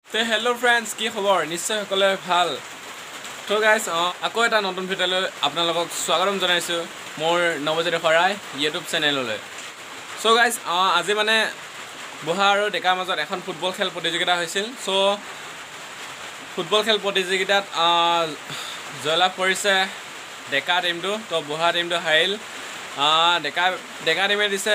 তে hello' friends, কি খবৰ? নিশ্চয় সকলোৰে ভাল। তো গাইজ আকৌ এটা নতুন ভিডিঅ'লৈ আপোনালোকক স্বাগতম জনাইছোঁ মোৰ নৱজ্যোতি শৰাই ইউটিউব চেনেললৈ। চ' গাইজ আজি মানে বুঢ়া আৰু ডেকাৰ মাজত এখন ফুটবল খেল প্ৰতিযোগিতা হৈছিল। চ' ফুটবল খেল প্ৰতিযোগিতাত জয়লাভ কৰিছে ডেকা টিমটো। তো বুঢ়া টিমটো হাৰিল। ডেকা টিমে দিছে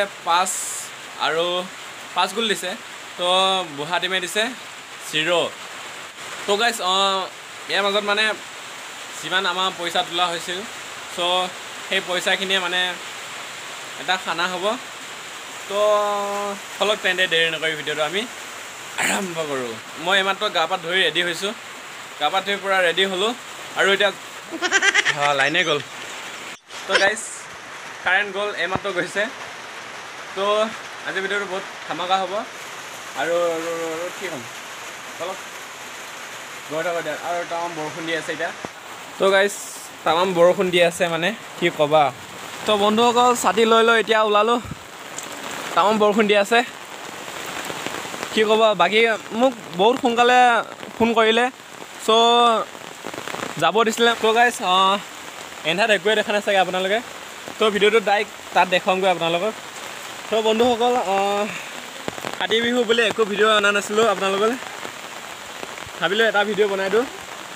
5 গ'ল দিছে। তো বুঢ়া টিমে দিছে 0। তো গাইজ ইয়াৰ মাজত মানে যিমান আমাৰ পইচা তোলা হৈছিল, চ' সেই পইচাখিনিয়ে মানে এটা খানা হ'ব। তো ফলত তেন্তে দেৰি নকৰি ভিডিঅ'টো আমি আৰম্ভ কৰোঁ। মই এইমাত্ৰ গা পা ধুই ৰেডি হৈছোঁ। গা পা ধুই পূৰা ৰেডি হ'লোঁ আৰু এতিয়া লাইনে গ'ল। তো গাইজ কাৰেণ্ট গ'ল, এইমাত্ৰ গৈছে। তো আজি ভিডিঅ'টো বহুত ধামাকা হ'ব আৰু কি ক'ম, অলপ গৈ থকা দিয়া। আৰু তামাম বৰষুণ দি আছে এতিয়া। তো গাইজ তামাম বৰষুণ দি আছে, মানে কি ক'বা। তো বন্ধুসকল ছাতি লৈ এতিয়া ওলালোঁ। তামাম বৰষুণ দি আছে, কি ক'বা। বাকী মোক বহুত সোনকালে ফোন কৰিলে, চ' যাব দিছিলে। তো গাইজ এন্ধাৰত একোৱে দেখা নাই চাগে আপোনালোকে। তো ভিডিঅ'টো ডাইৰেক্ট তাত দেখুৱামগৈ আপোনালোকক। তো বন্ধুসকল কাতি বিহু বুলি একো ভিডিঅ' অনা নাছিলোঁ আপোনালোকলৈ, ভাবিলোঁ এটা ভিডিঅ' বনাই দিওঁ।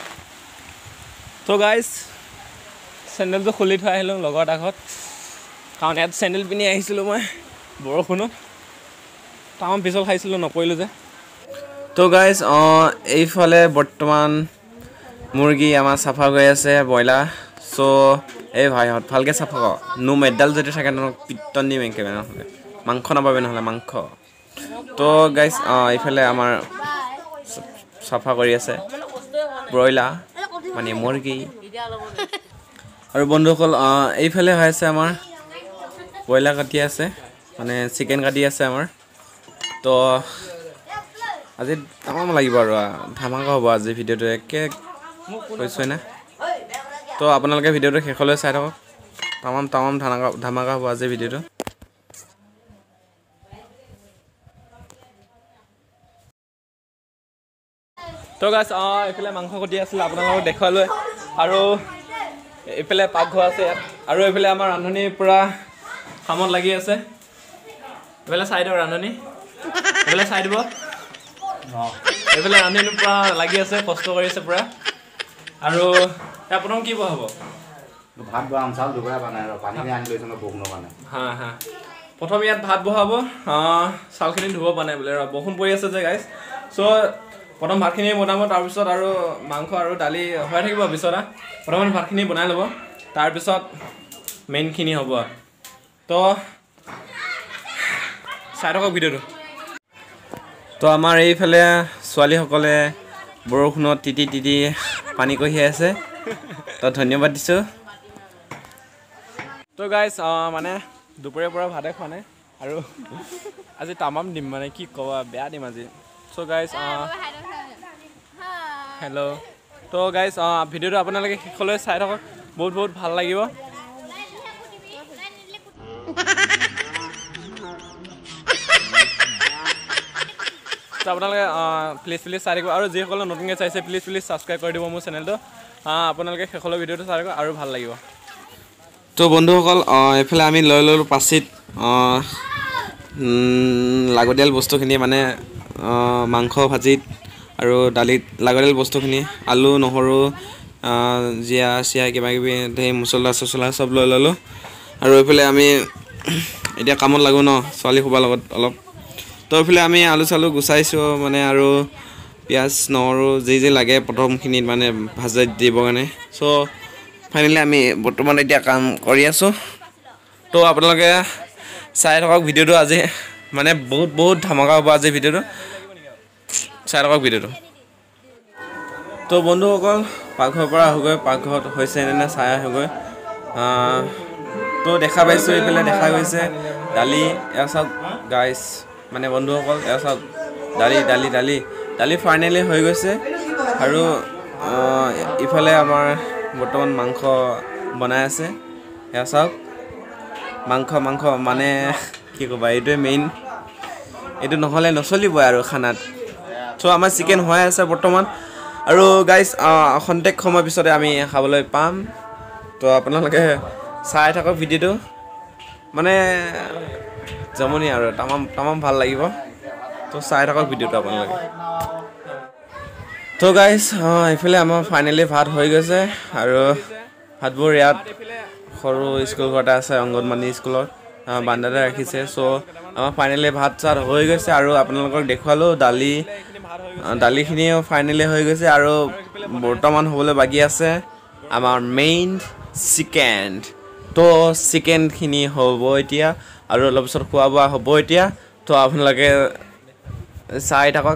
তো গাইজ চেণ্ডেলটো খুলি থৈ আহিলোঁ লগৰ এটা ঘৰত, কাৰণ ইয়াত চেণ্ডেল পিন্ধি আহিছিলোঁ মই বৰষুণত। তামাম পিছল খাইছিলোঁ, নপৰিলোঁ যে। তো গাইজ এইফালে বৰ্তমান মুৰ্গী আমাৰ চাফা কৰি আছে, ব্ৰইলাৰ। চ' এই ভাইহঁত ভালকৈ চাফা কৰ, মেডাল যদি থাকে নহ'লে পিটন দিম একেবাৰে, নহ'লে মাংস নাপাবি, নহ'লে মাংস। তো গাইজ এইফালে আমাৰ চাফা কৰি আছে ব্ৰইলাৰ, মানে মুৰ্গী। আৰু বন্ধুসকল এইফালে হৈ আছে আমাৰ ব্ৰইলাৰ কাটি আছে, মানে চিকেন কাটি আছে আমাৰ। তো আজি তামাম লাগিব আৰু ধামাকা হ'ব আজি ভিডিঅ'টো, একে কৈছোঁ না। তো আপোনালোকে ভিডিঅ'টো শেষলৈ চাই থাকক, তামাম ধামাকা হ'ব আজি ভিডিঅ'টো। তো গাইজ এইফালে মাংস কটি আছিলে আপোনালোকক দেখুৱালৈ, আৰু এইফালে পাকঘৰ আছে ইয়াত, আৰু এইফালে আমাৰ ৰান্ধনি পূৰা কামত লাগি আছে। এইফালে চাই দিয়ক ৰান্ধনি, এইফালে চাই দিব। এইফালে ৰান্ধনি পূৰা লাগি আছে, কষ্ট কৰি আছে পূৰা। আৰু এতিয়া প্ৰথম কি বহাব? ভাত বনাম, চাউল দুপৰীয়া বনাই আৰু পানী আনি লৈছোঁ মই বৰষুণৰ কাৰণে। হা প্ৰথম ইয়াত ভাত বহাব। চাউলখিনি ধুব পৰা নাই বোলে, বৰষুণ পৰি আছে যে গাইজ। চ' প্ৰথম ভাতখিনি বনাব, তাৰপিছত আৰু মাংস আৰু দালি হৈ থাকিব পিছত। প্ৰথমতে ভাতখিনি বনাই ল'ব, তাৰপিছত মেইনখিনি হ'ব। তো চাই থাকক ভিডিঅ'টো। তো আমাৰ এইফালে ছোৱালীসকলে বৰষুণত তিতি পানী কঢ়িয়াই আছে, তো ধন্যবাদ দিছোঁ। তো গাইজ মানে দুপৰীয়াৰ পৰা ভাতে খোৱা নাই, আৰু আজি তামাম দিম, মানে কি ক'বা, বেয়া দিম আজি। চ' গাইজ হেল্ল'। তো গাইজ ভিডিঅ'টো আপোনালোকে শেষলৈ চাই থাকক, বহুত ভাল লাগিব। তো আপোনালোকে প্লিজ চাই থাকিব, আৰু যিসকলে নতুনকৈ চাইছে প্লিজ ছাবস্ক্ৰাইব কৰি দিব মোৰ চেনেলটো। আপোনালোকে শেষলৈ ভিডিঅ'টো চাই থাকিব আৰু ভাল লাগিব। তো বন্ধুসকল এইফালে আমি লৈ ল'লোঁ পাচিত লাগতিয়াল বস্তুখিনি, মানে মাংস ভাজিত আৰু দালিত লাগতিয়াল বস্তুখিনি, আলু নহৰু জিৰা চিৰা কিবাকিবি সেই মছলা চছলা চব লৈ ল'লোঁ। আৰু এইফালে আমি এতিয়া কামত লাগোঁ ন, ছোৱালী সোপাৰ লগত অলপ। তো এইফালে আমি আলু চালু গুচাইছোঁ, মানে আৰু পিঁয়াজ নহৰু যি লাগে প্ৰথমখিনিত মানে ভাজিত দিবৰ কাৰণে। চ' ফাইনেলি আমি বৰ্তমান এতিয়া কাম কৰি আছোঁ। তো আপোনালোকে চাই থাকক ভিডিঅ'টো, আজি মানে বহুত ধামাকা হ'ব আজি ভিডিঅ'টো, চাই থাকক ভিডিঅ'টো। তো বন্ধুসকল পাকঘৰৰ পৰা আহোগৈ, পাকঘৰত হৈছে নে চাই আহোগৈ। তো দেখা পাইছোঁ এইফালে দেখা গৈছে দালি, এয়া চাওক গাইজ, মানে বন্ধুসকল এয়া চাওক দালি ফাইনেলি হৈ গৈছে। আৰু ইফালে আমাৰ বৰ্তমান মাংস বনাই আছে, এয়া চাওক মাংস মানে কি ক'বা, এইটোৱে মেইন, এইটো নহ'লে নচলিবই আৰু খানাত। চ' আমাৰ চিকেন হৈ আছে বৰ্তমান আৰু গাইজ খন্তেক সময় পিছতে আমি খাবলৈ পাম তো আপোনালোকে চাই থাকক ভিডিঅ'টো মানে জমনি আৰু তামাম ভাল লাগিব তো চাই থাকক ভিডিঅ'টো আপোনালোকে তো গাইজ এইফালে আমাৰ ফাইনেলি ভাত হৈ গৈছে আৰু ভাতবোৰ ইয়াত সৰু স্কুল ঘৰতে আছে অংগনবাড়ী স্কুলত বান্দাতে ৰাখিছে চ' আমাৰ ফাইনেলি ভাত চাত হৈ গৈছে আৰু আপোনালোকক দেখুৱালোঁ দালিখিনিও ফাইনেলি হৈ গৈছে আৰু বৰ্তমান হ'বলৈ বাকী আছে আমাৰ মেইন চিকেন তো চিকেনখিনি হ'ব এতিয়া আৰু অলপ পিছত খোৱা বোৱা হ'ব এতিয়া তো আপোনালোকে চাই থাকক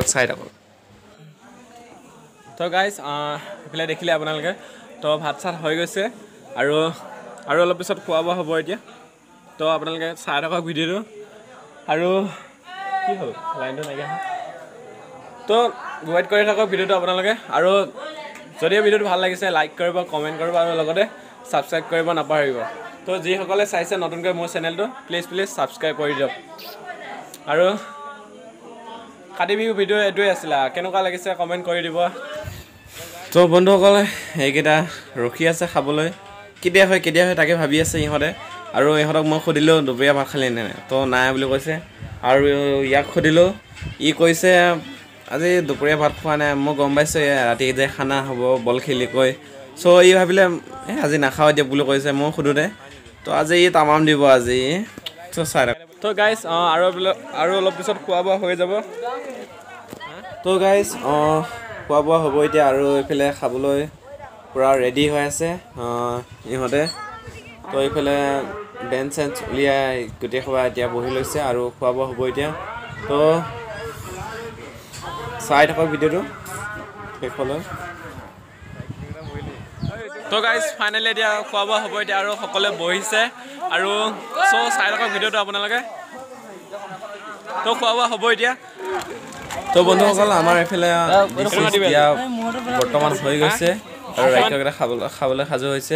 তো গাইজ এইফালে দেখিলে আপোনালোকে তো ভাত চাত হৈ গৈছে আৰু অলপ পিছত খোৱা বোৱা হ'ব এতিয়া তো আপোনালোকে চাই থাকক ভিডিঅ'টো আৰু কি হ'ল লাইনটো নাইকিয়া তো ৱেইট কৰি থাকক ভিডিঅ'টো আপোনালোকে আৰু যদি ভিডিঅ'টো ভাল লাগিছে লাইক কৰিব কমেণ্ট কৰিব আৰু লগতে ছাবস্ক্ৰাইব কৰিব নাপাহৰিব তো যিসকলে চাইছে নতুনকৈ মোৰ চেনেলটো প্লিজ ছাবস্ক্ৰাইব কৰি দিয়ক আৰু কাতি বিহু ভিডিঅ' এইটোৱে আছিলে কেনেকুৱা লাগিছে কমেণ্ট কৰি দিব তো বন্ধুসকলে এইকেইটা ৰখি আছে খাবলৈ কেতিয়া হয় তাকে ভাবি আছে ইহঁতে আৰু ইহঁতক মই সুধিলোঁ দুপৰীয়া ভাত খালি নে তো নাই বুলি কৈছে আৰু ইয়াক সুধিলোঁ ই কৈছে আজি দুপৰীয়া ভাত খোৱা নাই মই গম পাইছোঁ ৰাতি যে খানা হ'ব বল খেলি কৈ চ' ই ভাবিলে আজি নাখাওঁ দিয়ক বুলি কৈছে মই সোধোতে তো আজি ই তামাম দিব আজি চ' চাই তো গাইজ আৰু অলপ পিছত খোৱা বোৱা হৈ যাব তো গাইজ খোৱা বোৱা হ'ব এতিয়া আৰু এইফালে খাবলৈ পূৰা ৰেডি হৈ আছে ইহঁতে তো এইফালে বেঞ্চ চেঞ্চ উলিয়াই গোটেই সবাই এতিয়া বহি লৈছে আৰু খোৱা বোৱা হ'ব এতিয়া তো চাই থাকক ভিডিঅ'টো শেষলৈ তো গাইজ ফাইনেলি এতিয়া খোৱা বোৱা হ'ব এতিয়া আৰু সকলোৱে বহিছে আৰু চ' চাই থাকক ভিডিঅ'টো আপোনালোকে তো খোৱা বোৱা হ'ব এতিয়া তো বন্ধুসকল আমাৰ এইফালে এতিয়া বৰ্তমান হৈ গৈছে আৰু ৰাইজকেইটা খাবলৈ সাজু হৈছে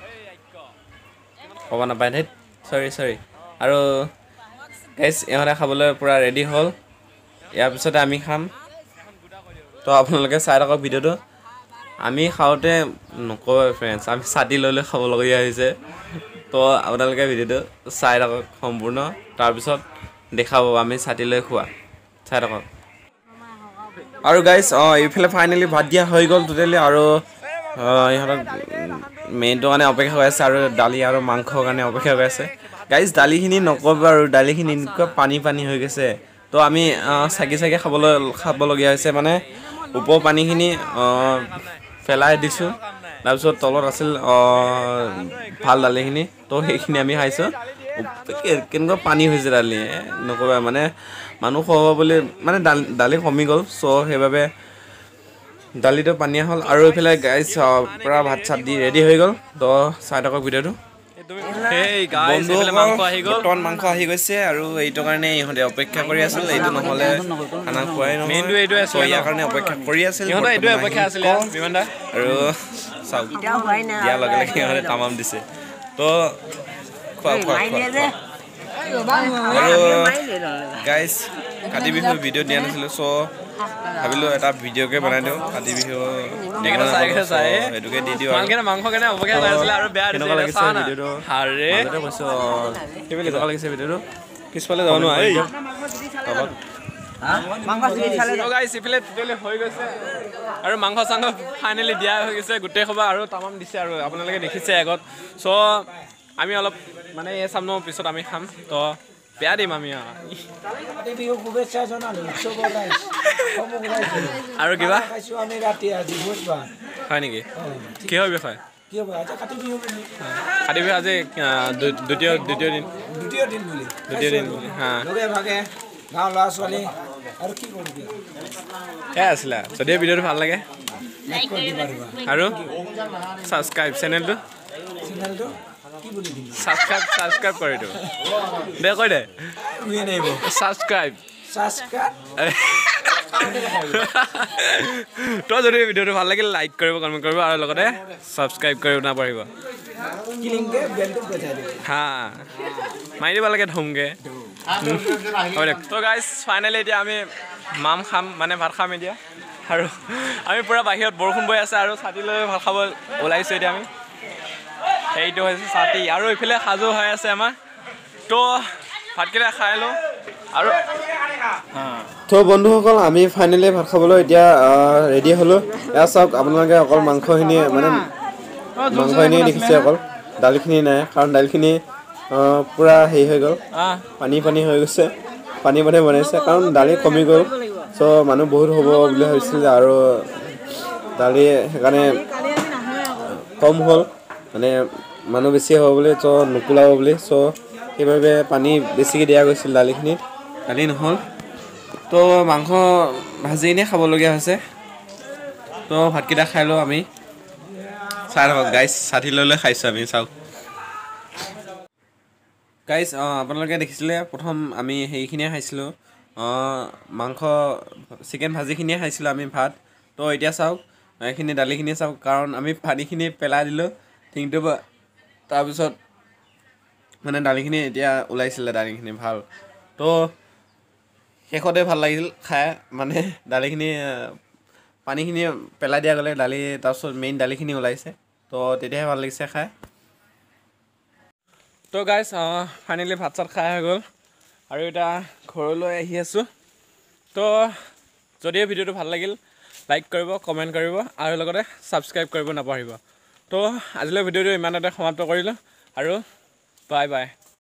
ক'ব নাপায় ধেত চৰি আৰু গাইজ ইহঁতে খাবলৈ পূৰা ৰেডি হ'ল ইয়াৰ পিছতে আমি খাম তো আপোনালোকে চাই থাকক ভিডিঅ'টো আমি খাওঁতে নক'ব ফ্ৰেণ্ডছ আমি ছাতি লৈ খাবলগীয়া হৈছে তো আপোনালোকে ভিডিঅ'টো চাই থাকক সম্পূৰ্ণ তাৰপিছত দেখাব আমি ছাতি লৈ খোৱা চাই থাকক আৰু গাইজ এইফালে ফাইনেলি ভাত দিয়া হৈ গ'ল টোটেলি আৰু ইহঁতক মেইনটোৰ কাৰণে অপেক্ষা কৰি আছে আৰু দালি আৰু মাংসৰ কাৰণে অপেক্ষা কৰি আছে গাইজ দালিখিনি নক'ব আৰু দালিখিনি এনেকুৱা পানী হৈ গৈছে তো আমি চাকি খাবলগীয়া হৈছে মানে ওপৰৰ পানীখিনি পেলাই দিছোঁ তাৰপিছত তলত আছিল ভাল দালিখিনি তো সেইখিনি আমি খাইছোঁ কেনেকুৱা পানী হৈছে দালি নক'বা মানে মানুহ খুৱাব বুলি মানে দালি কমি গ'ল চ' সেইবাবে দালিটো পানীয়া হ'ল আৰু এইফালে গাইজ পূৰা ভাত চাত দি ৰেডি হৈ গ'ল তো চাই থাকক ভিডিঅ'টো বৰ্তমান মাংস আহি গৈছে আৰু এইটো কাৰণে ইহঁতে অপেক্ষা কৰি আছিল এইটো নহ'লে খানা খোৱাই নহয় ইয়াৰ কাৰণে অপেক্ষা কৰি আছিল আৰু চাওক দিয়াৰ লগে লগে ইহঁতে তামাম দিছে তো খোৱা আৰু গাইজ কাতি বিহু ভিডিঅ' দিয়া নাছিলোঁ চ' ভাবিলোঁ এটা ভিডিঅ'কে বনাই দিওঁ কাতি বিহু সেইটোকে দি দিওঁ কেনেকুৱা লাগিছে ভিডিঅ'টো কৈছোঁ কেনেকুৱা লাগিছে ভিডিঅ'টো পিছফালে যাব নোৱাৰি হৈ গৈছে আৰু মাংস চাংস ফাইনেলি দিয়া হৈ গৈছে গোটেই সবা আৰু তামাম দিছে আৰু আপোনালোকে দেখিছে আগত চ' আমি অলপ মানে এই চাম ন পিছত আমি খাম তো বেয়া দিম আমি আৰু কিবা হয় নেকি কিহৰ বিষয় কাতি বিহু আজি দ্বিতীয় দিন বুলি হা গাঁৱৰ ল'ৰা ছোৱালী আৰু কি কৰিবি সেয়া আছিলে যদি ভিডিঅ'টো ভাল লাগে আৰু ছাবস্ক্ৰাইব চেনেলটো ছাবস্ক্ৰাইব কৰি দিওঁ দে কৈ দে ছাবস্ক্ৰাইব তই যদি ভিডিঅ'টো ভাল লাগিল লাইক কৰিব কমেণ্ট কৰিব আৰু লগতে ছাবস্ক্ৰাইব কৰিব নাপাহৰিব হা মাৰি দিব লাগে ধমকে হ'ব দিয়ক তো গাইজ ফাইনেলি এতিয়া আমি মাম খাম মানে ভাত খাম এতিয়া আৰু আমি পূৰা বাহিৰত বৰষুণ বৈ আছে আৰু ছাতি লৈ ভাত খাব ওলাইছোঁ এতিয়া আমি সেইটো হৈছে ছাতি আৰু এইফালে সাজু হৈ আছে আমাৰ তো ভাতকেইটা খাই লওঁ আৰু তো বন্ধুসকল আমি ফাইনেলি ভাত খাবলৈ এতিয়া ৰেডি হ'লোঁ এয়া চাওক আপোনালোকে অকল মাংসখিনি মানে মাংসখিনি দেখিছে অকল দালিখিনি নাই কাৰণ দালিখিনি পূৰা হেৰি হৈ গ'ল পানী হৈ গৈছে পানী বনাইছে কাৰণ দালি কমি গ'ল চ' মানুহ বহুত হ'ব বুলি ভাবিছিল আৰু দালি সেইকাৰণে কম হ'ল মানে মানুহ বেছি হ'ব বুলি চ' নোকোলাব বুলি চ' সেইবাবে পানী বেছিকৈ দিয়া গৈছিল দালিখিনিত দালি নহ'ল তো মাংস ভাজি এনেই খাবলগীয়া হৈছে তো ভাতকেইটা খাই লওঁ আমি চাই থাকক গাইজ ছাতি লৈ খাইছোঁ আমি চাওক গাইজ আপোনালোকে দেখিছিলে প্ৰথম আমি সেইখিনিয়ে খাইছিলোঁ মাংস চিকেন ভাজিখিনিয়ে খাইছিলোঁ আমি ভাত তো এতিয়া চাওক এইখিনি দালিখিনি চাওক কাৰণ আমি পানীখিনি পেলাই দিলোঁ টিংটোৰ পৰা তাৰপিছত মানে দালিখিনি এতিয়া ওলাইছিলে দালিখিনি ভাল তো শেষতে ভাল লাগিল খাই মানে দালিখিনি পানীখিনি পেলাই দিয়া গ'লে দালি তাৰপিছত মেইন দালিখিনি ওলাইছে তো তেতিয়াহে ভাল লাগিছে খাই তো গাইজ ফাইনেলি ভাত চাত খাই হৈ গ'ল আৰু এতিয়া ঘৰলৈ আহি আছোঁ তো যদিও ভিডিঅ'টো ভাল লাগিল লাইক কৰিব কমেণ্ট কৰিব আৰু লগতে ছাবস্ক্ৰাইব কৰিব নাপাহৰিব তো আজিলৈ ভিডিঅ'টো ইমানতে সমাপ্ত কৰিলোঁ আৰু বাই বাই